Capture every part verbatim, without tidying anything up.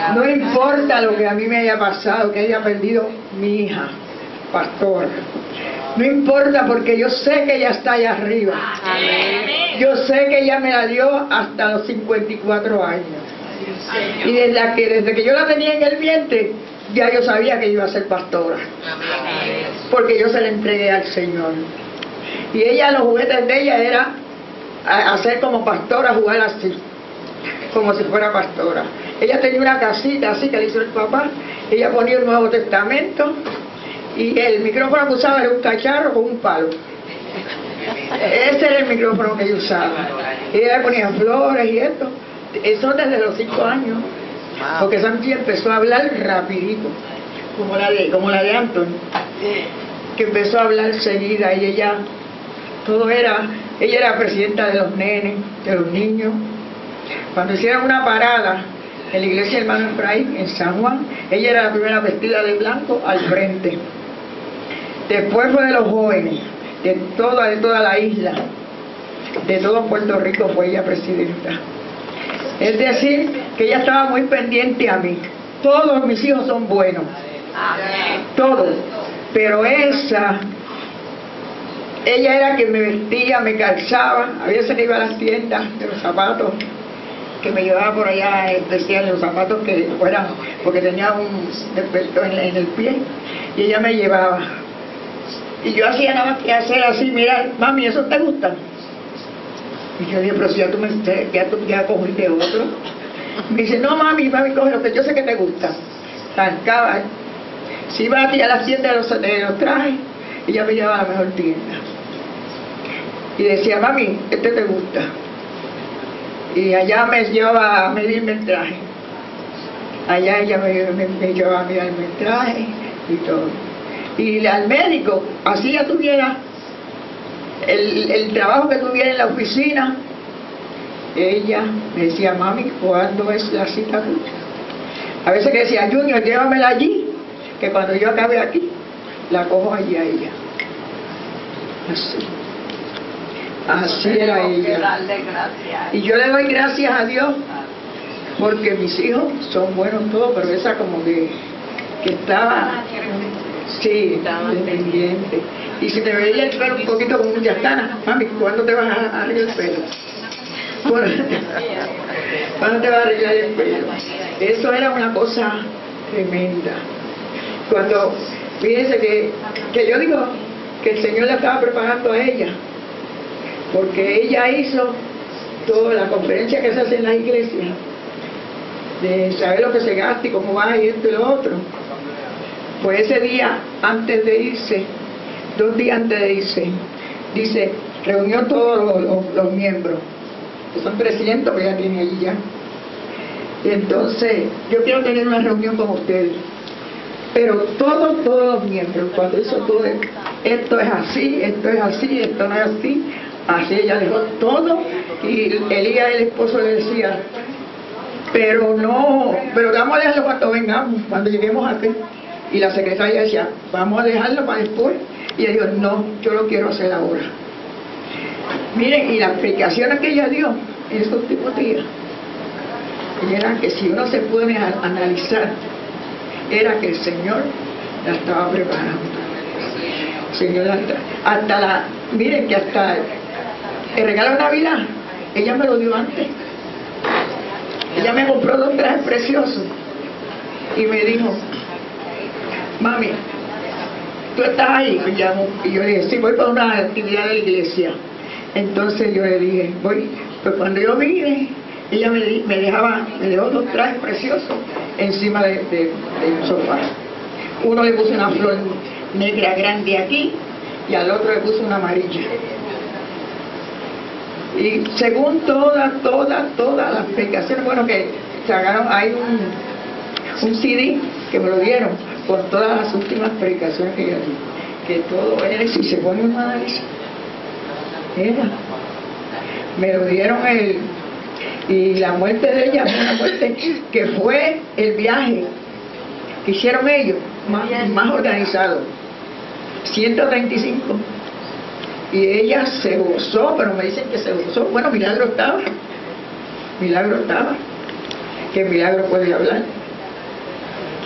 No importa lo que a mí me haya pasado, que haya perdido mi hija, pastora. No importa, porque yo sé que ella está allá arriba. Yo sé que ella me la dio hasta los cincuenta y cuatro años. Y desde que, desde que yo la tenía en el vientre, ya yo sabía que iba a ser pastora. Porque yo se la entregué al Señor. Y ella, los juguetes de ella era hacer como pastora, jugar así, como si fuera pastora. Ella tenía una casita así que le hizo el papá. Ella ponía el Nuevo Testamento y el micrófono que usaba era un cacharro con un palo. Ese era el micrófono que ella usaba. Ella ponía flores y esto. Eso desde los cinco años. Porque Santi empezó a hablar rapidito, como la de, como la de Anton, que empezó a hablar seguida. Y ella, todo era, ella era presidenta de los nenes, de los niños. Cuando hicieron una parada en la iglesia Hermano Efraín, en San Juan, ella era la primera vestida de blanco al frente. Después fue de los jóvenes, de toda, de toda la isla, de todo Puerto Rico fue ella presidenta. Es decir, que ella estaba muy pendiente a mí. Todos mis hijos son buenos. Todos. Pero esa, ella era que me vestía, me calzaba. A veces iba a las tiendas de los zapatos, que me llevaba por allá, decía los zapatos que fueran, porque tenía un defecto en, en el pie. Y ella me llevaba. Y yo hacía nada más que hacer así, mira, mami, ¿eso te gusta? Y yo dije, pero si ya tú me ya, tú, ya cogiste otro. Me dice, no mami, mami, coge lo que yo sé que te gusta. Tancaba. Si iba a ti a las tiendas de los, de los trajes, ella me llevaba a la mejor tienda. Y decía, mami, este te gusta. Y allá me llevaba a medirme el traje. Allá ella me, me, me llevaba a mirarme el traje y todo. Y al médico, así ya tuviera El, el trabajo que tuviera en la oficina, ella me decía, mami, ¿cuándo es la cita tuya? A veces que decía, Junior, llévamela allí, que cuando yo acabe aquí, la cojo allí a ella. Así. Así era ella. Y yo le doy gracias a Dios, porque mis hijos son buenos todos, pero esa como que, que estaba... Sí, estaba pendiente. Y si te veía el pelo un poquito como un yastana, mami, ¿cuándo te vas a arreglar el pelo? ¿Cuándo te vas a arreglar el pelo? Eso era una cosa tremenda. Cuando, fíjense que, que yo digo que el Señor la estaba preparando a ella, porque ella hizo toda la conferencia que se hace en las iglesias, de saber lo que se gasta y cómo va y esto y lo otro. Pues ese día, antes de irse, dos días antes de irse, dice, reunió todos los, los, los miembros, que son trescientos que ya tiene allí ya. Y entonces, yo quiero tener una reunión con ustedes. Pero todos, todos los miembros, cuando hizo todo, esto es así, esto es así, esto no es así, así ella dejó todo. Y Elías, el esposo, le decía, pero no, pero vamos a dejarlo cuando vengamos, cuando lleguemos aquí. Y la secretaria decía, vamos a dejarlo para después. Y ella dijo, no, yo lo quiero hacer ahora. Miren, y las explicaciones que ella dio en esos últimos días, era que si uno se puede analizar, era que el Señor la estaba preparando. Señor, hasta la, miren que hasta el regalo de Navidad, ella me lo dio antes. Ella me compró dos trajes preciosos y me dijo, mami, tú estás ahí, me llamó, y yo le dije, sí, voy para una actividad de la iglesia. Entonces yo le dije, voy, pues cuando yo vine, ella me, me dejaba, me dejó dos trajes preciosos encima de, de, del sofá. Uno le puso una flor negra grande aquí y al otro le puso una amarilla. Y según todas, todas, todas las explicaciones, bueno, que sacaron, hay un, un C D que me lo dieron con todas las últimas predicaciones que ella dio, que todo era, si se pone una nariz, era, me lo dieron el, y la muerte de ella fue una muerte que fue el viaje que hicieron ellos, más, más organizado, ciento treinta y cinco, y ella se gozó, pero me dicen que se gozó, bueno, Milagro estaba, Milagro estaba, que Milagro puede hablar.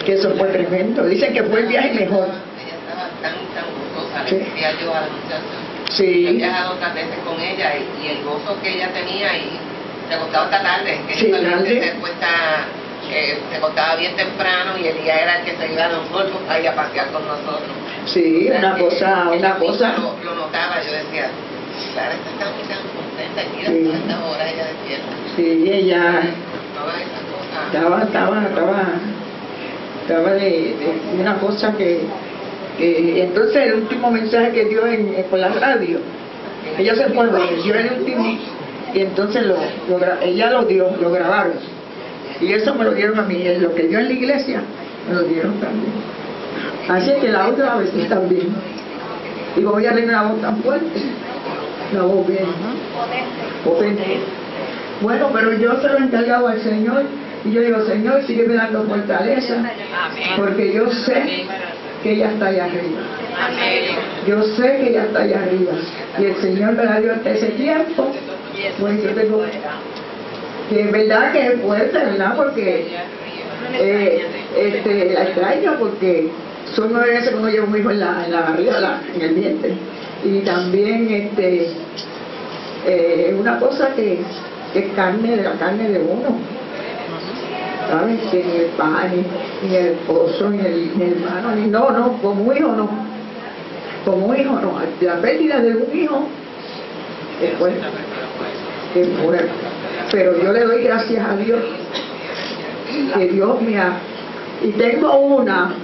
que eso fue tremendo. Dicen que fue el viaje mejor. Ella estaba tan, tan gozosa, Sí. le decía yo a la muchacha. Sí. He viajado otras veces con ella y, y el gozo que ella tenía y se acostaba hasta tarde, que Sí, ella solamente tarde. se cuesta, eh, se acostaba bien temprano y el día era el que se iba a los golpes a ir a pasear con nosotros. Sí, O sea, una que cosa, ella una misma cosa. Lo, lo notaba, yo decía, Clara está tan, tan contenta y mira, Sí. a estas horas ella despierta. Sí, ella Todas esas cosas. estaba, estaba, estaba, estaba de, de una cosa que, que entonces el último mensaje que dio en, en- por la radio, ella se fue, dio el último y entonces lo, lo gra- ella lo dio, lo grabaron y eso me lo dieron a mí, lo que dio en la iglesia me lo dieron también, así que la otra vez también, y voy a tener una voz tan fuerte, una voz bien potente. Bueno, pero yo se lo he encargado al Señor y yo digo, Señor, sígueme dando fortaleza, porque yo sé que ella está allá arriba. Yo sé que ella está allá arriba y el Señor me la dio hasta ese tiempo. Pues yo tengo que es verdad que es fuerte, ¿verdad? Porque eh, este, la extraño porque son nueve veces que uno lleva un hijo en la, en la barriga, la- en el vientre. Y también este eh, es una cosa que, que es carne de la carne de uno. ¿Sabes? Que ni el padre, ni, ni el esposo, ni el, ni el hermano, ni no, no, como hijo no. Como hijo no. La pérdida de un hijo es fuerte. Es fuerte. Pero yo le doy gracias a Dios que Dios me ha... Y tengo una,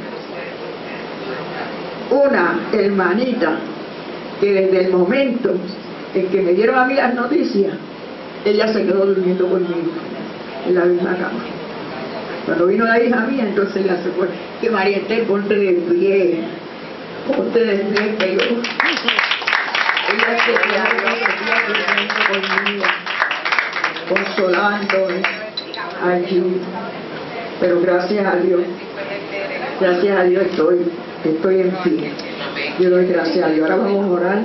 una hermanita que desde el momento en que me dieron a mí las noticias, ella se quedó durmiendo conmigo en la misma cama. Cuando vino la hija mía, entonces ella se fue. Que María Esther, ponte de pie, ponte de pie, que yo... Ella se quedó durmiendo conmigo, consolándome allí. Pero gracias a Dios, gracias a Dios estoy, estoy en pie. Yo doy gracias a Dios. Ahora vamos a orar.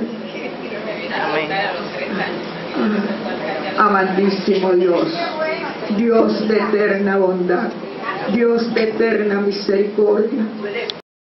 Amantísimo Dios, Dios de eterna bondad, Dios de eterna misericordia,